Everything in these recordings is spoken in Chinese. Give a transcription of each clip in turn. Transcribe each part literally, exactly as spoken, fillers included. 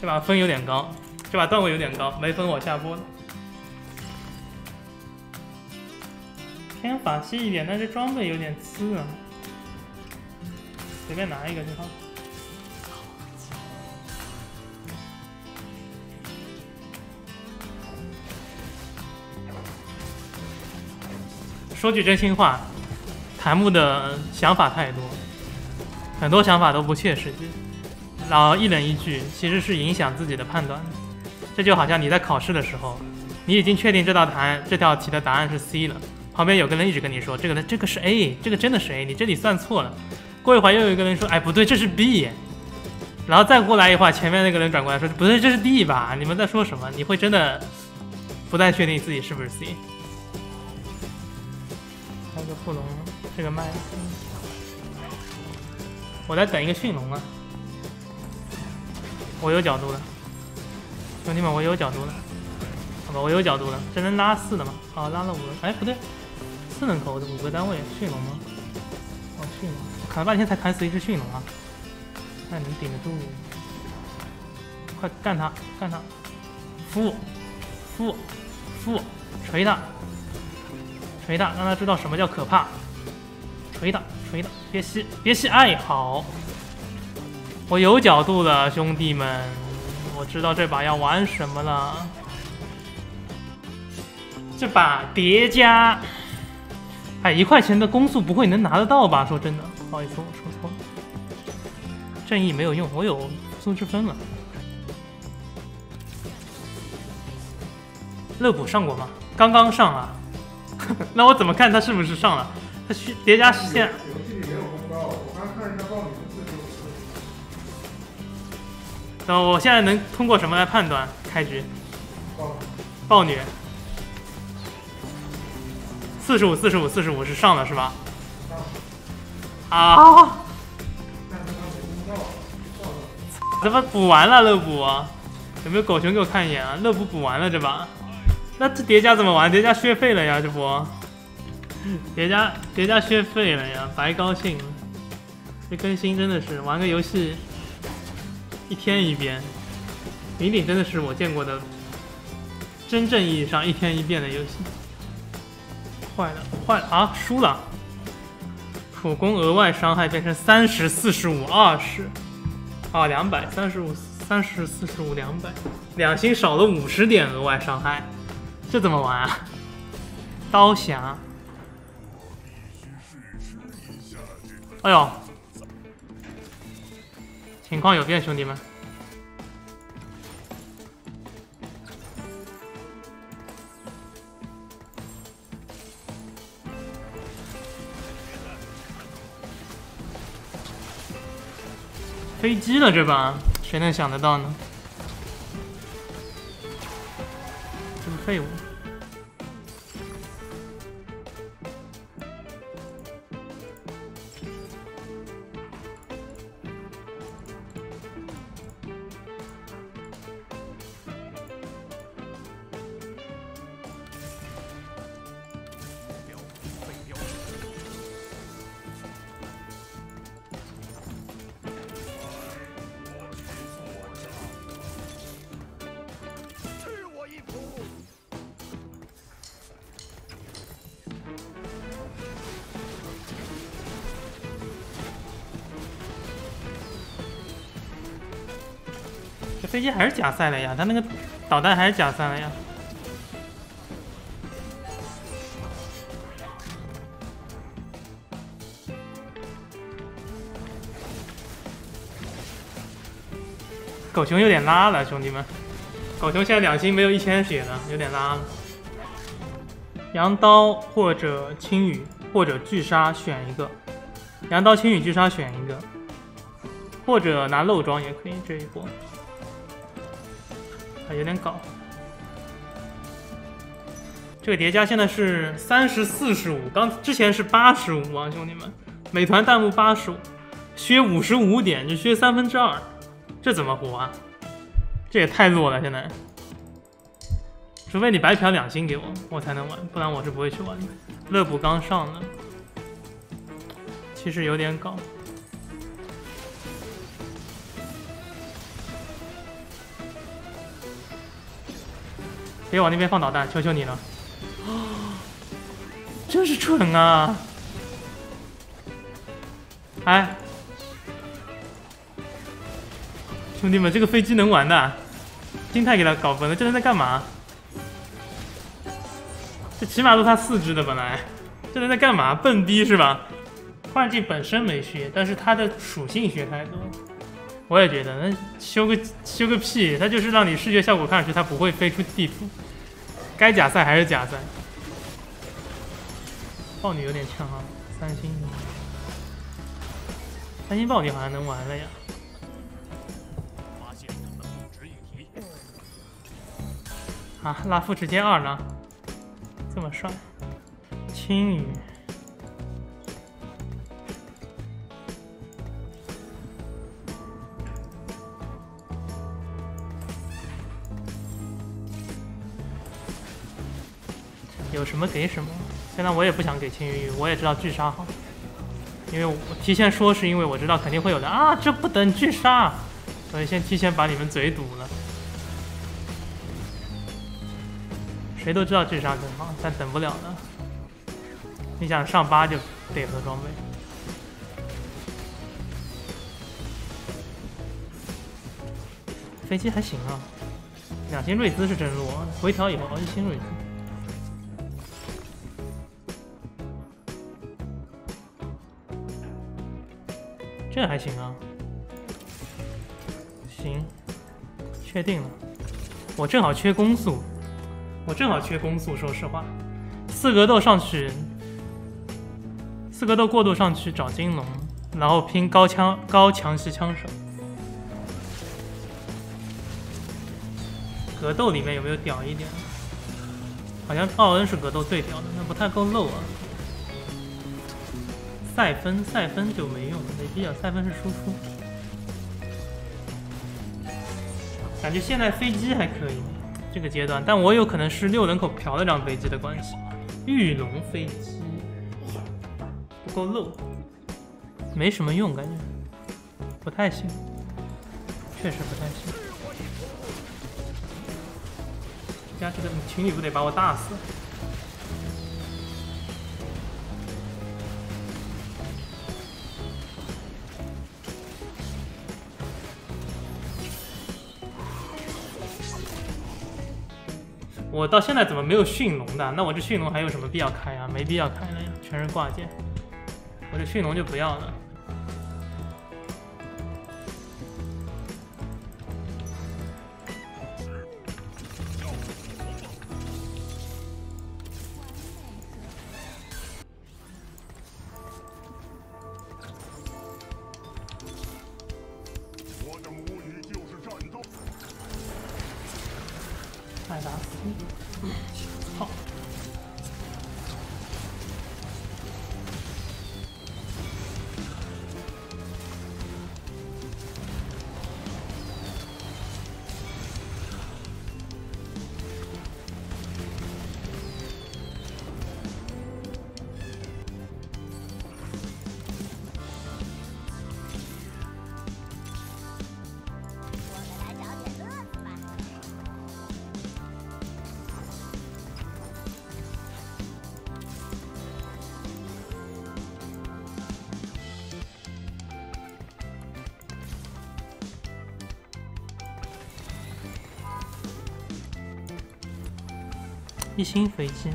这把分有点高，这把段位有点高，没分我下播了。偏法系一点，但是装备有点次啊。随便拿一个就好。说句真心话，檀木的想法太多，很多想法都不切实际，然后一人一句，其实是影响自己的判断的。这就好像你在考试的时候，你已经确定这道答案这道题的答案是 C 了，旁边有个人一直跟你说这个这个是 A， 这个真的是 A， 你这里算错了。过一会儿又有一个人说，哎不对，这是 B， 然后再过来一会儿，前面那个人转过来说，不对，这是 D 吧？你们在说什么？你会真的不太确定自己是不是 C。还有个副龙，这个卖了。我在等一个驯龙啊！我有角度了，兄弟们，我有角度了。好吧，我有角度了。这能拉四的吗？好，拉了五个。哎，不对，四能口五个单位，驯龙吗？哦，驯龙。我砍了半天才砍死一只驯龙啊！看能顶得住。快干他，干他！负，负，负，锤他！锤他，让他知道什么叫可怕。锤他，锤他，别吸，别吸！哎，好，我有角度了，兄弟们，我知道这把要玩什么了。这把叠加，哎，一块钱的攻速不会能拿得到吧？说真的，不好意思，我说错了。正义没有用，我有素质分了。乐补上过吗？刚刚上啊。那我怎么看他是不是上了？他去叠加实现。 游戏里没有公告，我刚看人家报你的字就是。 那我现在能通过什么来判断开局？ 报暴虐。四十五，四十五，四十五是上了是吧？ 上。 啊！ 但是他没公告，上了。 怎么补完了乐补啊？有没有狗熊给我看一眼啊？乐补补完了这把。那这叠加怎么玩？叠加削废了呀，这不？叠加叠加削废了呀，白高兴了。这更新真的是玩个游戏一天一变，顶顶真的是我见过的真正意义上一天一变的游戏。坏了坏了啊！输了。普攻额外伤害变成三十、四十五、二十，啊，两百，三十五、三十、四十五、两百，两星少了五十点额外伤害。这怎么玩啊？刀侠，哎呦，情况有变，兄弟们。飞机了这把，谁能想得到呢？这是废物。飞机还是假赛了呀，他那个导弹还是假赛了呀。狗熊有点拉了，兄弟们，狗熊现在两星没有一千血了，有点拉了。羊刀或者青羽或者巨鲨选一个，羊刀、青羽、巨鲨选一个，或者拿漏装也可以这一波。啊，有点搞。这个叠加现在是三十、四十五，刚之前是八十五啊，兄弟们，美团弹幕八十五，削五十五点，就削三分之二，这怎么活啊？这也太弱了，现在。除非你白嫖两星给我，我才能玩，不然我是不会去玩的。乐补刚上了，其实有点搞。 别往那边放导弹，求求你了！真是蠢啊！哎，兄弟们，这个飞机能玩的，心态给他搞崩了，这人在干嘛？这起码都他四只的本来，这人在干嘛？笨逼是吧？幻境本身没削，但是它的属性削太多。我也觉得，那修个修个屁，它就是让你视觉效果看上去它不会飞出地图。该假赛还是假赛。豹女有点呛啊，三星。三星豹女好像能玩了呀。啊，拉夫直接二了，这么帅。青羽。有什么给什么。现在我也不想给青羽，我也知道巨杀好，因为我提前说是因为我知道肯定会有的啊，这不等巨杀，所以先提前把你们嘴堵了。谁都知道巨杀更好，但等不了了。你想上八就得合装备。飞机还行啊，两星瑞兹是真弱，回调以后一星瑞兹。这还行啊，行，确定了。我正好缺攻速，我正好缺攻速。说实话，四格斗上去，四格斗过渡上去找金龙，然后拼高枪高强袭枪手。格斗里面有没有屌一点？好像奥恩是格斗最屌的，那不太够漏啊。赛分赛分就没用了，没必要。赛分是输出，感觉现在飞机还可以这个阶段，但我有可能是六人口嫖了张飞机的关系。御龙飞机不够漏，没什么用，感觉不太行，确实不太行。这家这个情侣不得把我打死？我到现在怎么没有驯龙的？那我这驯龙还有什么必要开啊？没必要开了呀，全是挂件。我这驯龙就不要了。 我的母语就是战斗。 艾达斯，好。一星飞机，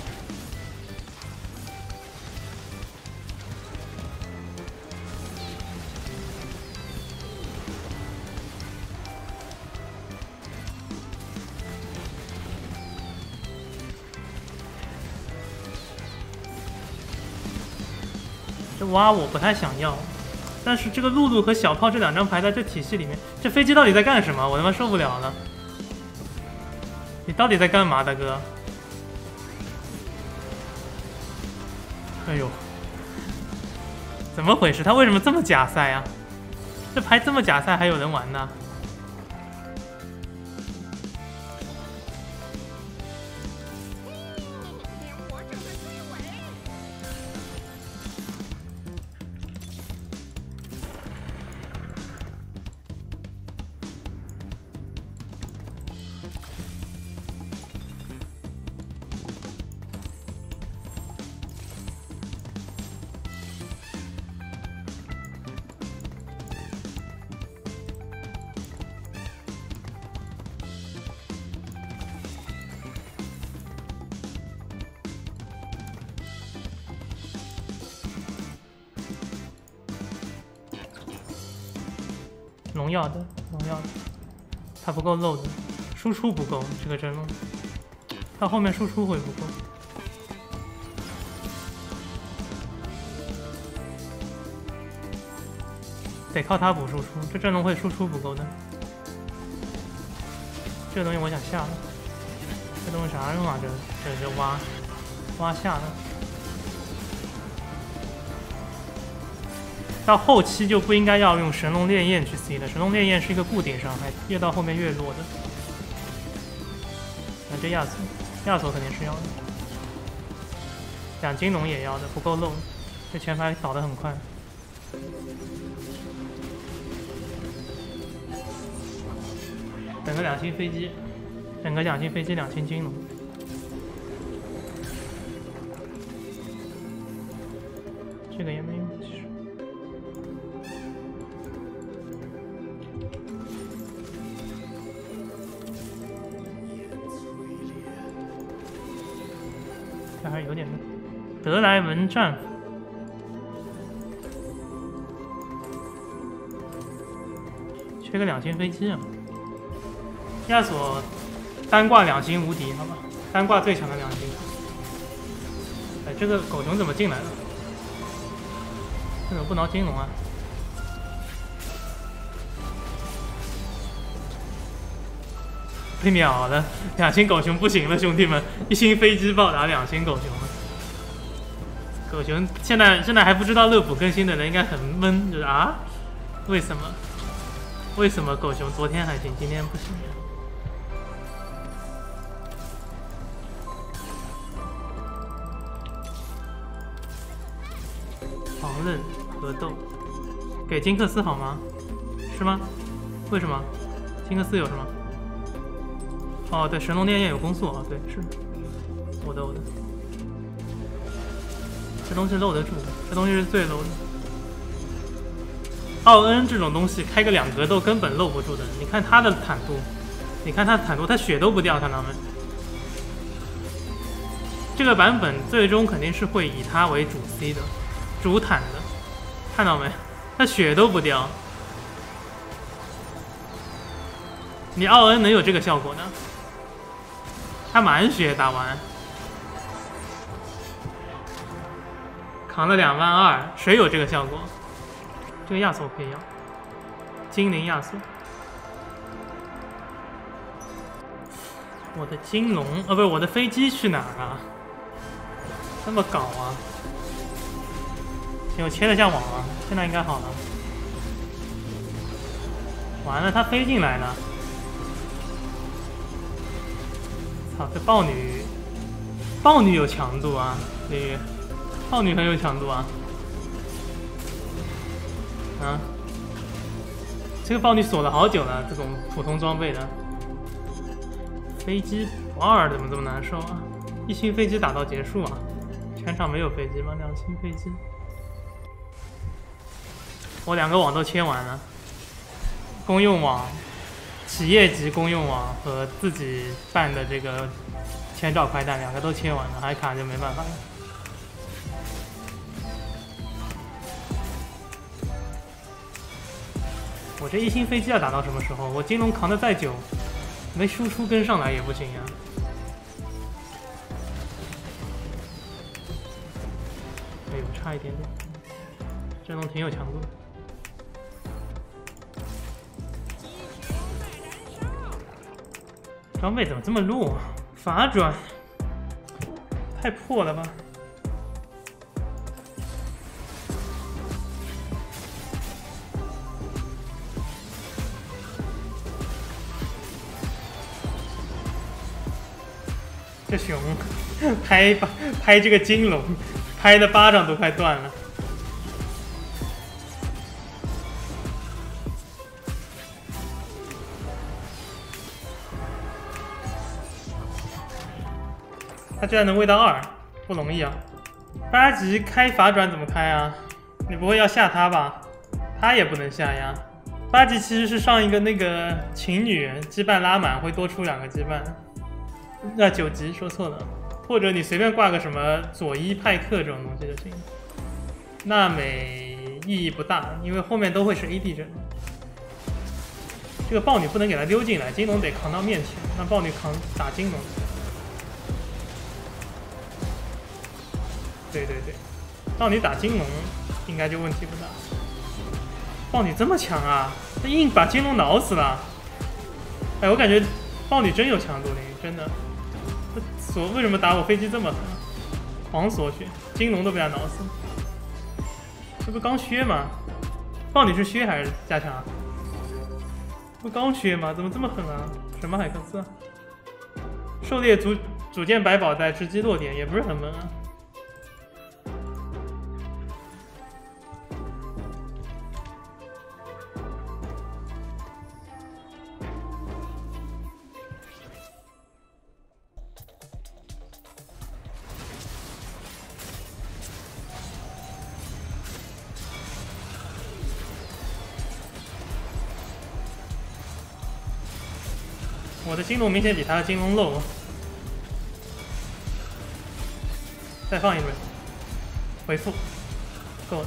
这挖我不太想要，但是这个露露和小炮这两张牌在这体系里面，这飞机到底在干什么？我他妈受不了了！你到底在干嘛，大哥？哎呦，怎么回事？他为什么这么假赛啊？这牌这么假赛还有人玩呢？ 荣耀的，荣耀的，它不够漏的，输出不够，这个真龙，到后面输出会不够。得靠它补输出，这阵容会输出不够的。这个东西我想下了，这东西啥用啊？这这这挖挖下了。到后期就不应该要用神龙烈焰去 C 了，神龙烈焰是一个固定伤害，越到后面越弱的。那这亚索，亚索肯定是要的，两金龙也要的，不够漏，这前排倒得很快。等个两星飞机，等个两星飞机，两星金龙。这个也没用，其实。这还是有点得来文战斧。缺个两星飞机啊！亚索单挂两星无敌，好吧，单挂最强的两星。哎，这个狗熊怎么进来了？这怎么不挠金龙啊？被秒了，两星狗熊不行了，兄弟们，一星飞机暴打两星狗熊了。狗熊现在现在还不知道乐普更新的人应该很闷，就是啊，为什么？为什么狗熊昨天还行，今天不行？狂刃格斗，给金克斯好吗？是吗？为什么？金克斯有什么？哦，对，神龙烈焰有攻速啊，对，是我的我的。这东西漏得住，这东西是最漏的。奥恩这种东西开个两格斗根本漏不住的，你看他的坦度，你看他的坦度，他血都不掉，看到没？这个版本最终肯定是会以他为主 C 的。主坦的，看到没？他血都不掉，你奥恩能有这个效果呢？他满血打完，扛了两万二，谁有这个效果？这个亚索可以要，精灵亚索。我的金龙，呃，不是我的飞机去哪儿啊？这么搞啊！行，我切的像网了，现在应该好了。完了，他飞进来了。操，这豹女，豹女有强度啊，这个豹女很有强度啊。啊，这个豹女锁了好久了，这种普通装备的。飞机不二怎么这么难受啊？一星飞机打到结束啊？全场没有飞机吗？两星飞机。我两个网都切完了，公用网、企业级公用网和自己办的这个千兆快弹两个都切完了，还卡就没办法了。我这一星飞机要打到什么时候？我金龙扛得再久，没输出跟上来也不行呀。哎呦，差一点点，这龙挺有强度的。装备怎么这么弱啊？法转太破了吧！这熊拍把拍这个金龙，拍的巴掌都快断了。他居然能喂到二，不容易啊！八级开法转怎么开啊？你不会要下他吧？他也不能下呀。八级其实是上一个那个情侣羁绊拉满会多出两个羁绊。那、啊、九级说错了，或者你随便挂个什么佐伊派克这种东西就行。娜美意义不大，因为后面都会是 A D 阵。 这个豹女不能给他溜进来，金龙得扛到面前，让豹女扛打金龙。对对对，豹女打金龙应该就问题不大。豹女这么强啊，她硬把金龙挠死了。哎，我感觉豹女真有强度的，真的。锁为什么打我飞机这么狠？狂锁血，金龙都被他挠死。这不刚削吗？豹女是削还是加强啊？不刚削吗？怎么这么狠啊？什么海克斯？狩猎组组件百宝袋，直击落点，也不是很猛啊。我的金龙明显比他的金龙漏，再放一轮，回复，够了。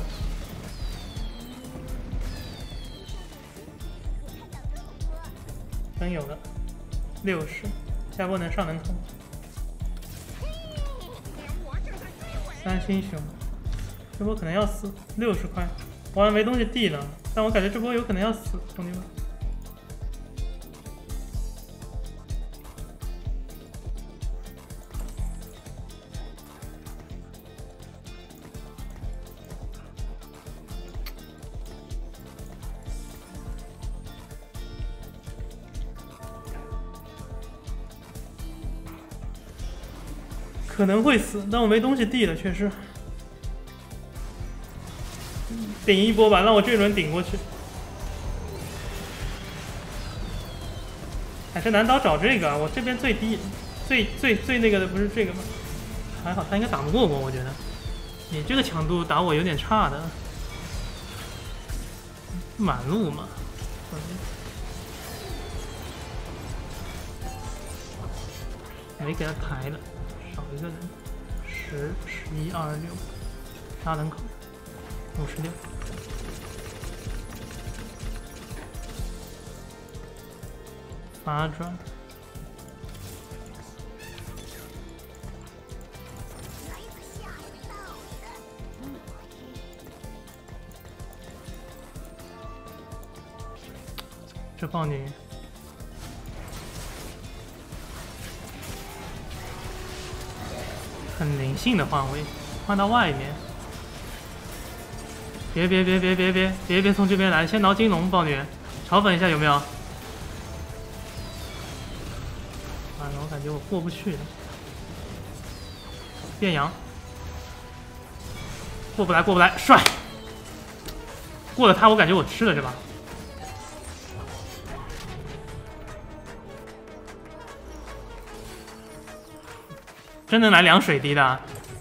灯有了，六十，下波能上能口。三星熊，这波可能要死，六十块，我还没东西递呢，但我感觉这波有可能要死，兄弟们。可能会死，但我没东西递了，确实。顶一波吧，让我这轮顶过去。还是难倒找这个，我这边最低、最最最那个的不是这个吗？还好他应该打不过我，我觉得。你这个强度打我有点差的。满路嘛。没给他抬了。少一个人，十、十一、二十六，杀人口，五十六。八转。这豹女。很灵性的换位，换到外面。别别别别别别别别从这边来，先挠金龙豹女，嘲讽一下有没有？啊，我感觉我过不去了。变羊，过不来过不来，帅！过了他，我感觉我吃了这把。真能来两水滴的，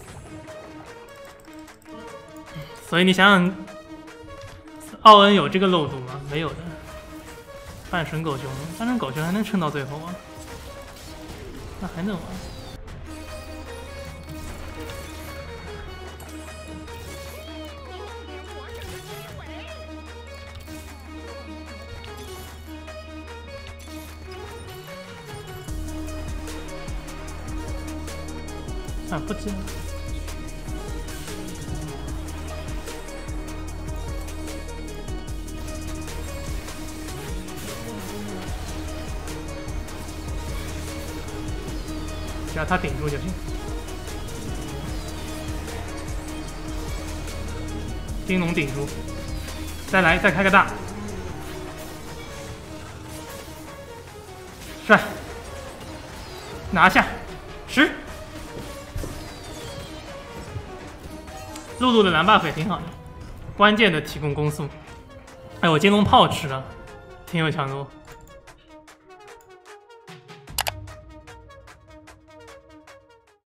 所以你想想，奥恩有这个漏洞吗？没有的。半神狗熊，半神狗熊还能撑到最后啊？那还能玩？啊，不急。只要他顶住就行。金龙顶住，再来，再开个大，帅，拿下，十。露露的蓝 buff 也挺好的，关键的提供攻速。哎，我金龙炮吃了，挺有强度。